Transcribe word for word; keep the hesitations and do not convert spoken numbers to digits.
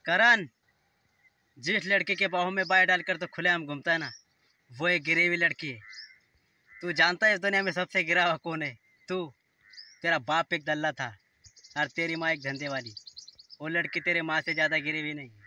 करण, जिस लड़के के बाहों में बाय डालकर तो खुलेआम घूमता है ना, वो एक गिरी हुई लड़की है। तू जानता है इस दुनिया में सबसे गिरा हुआ कौन है? तू। तेरा बाप एक दल्ला था और तेरी माँ एक धंधे वाली। वो लड़की तेरे माँ से ज़्यादा गिरी हुई नहीं।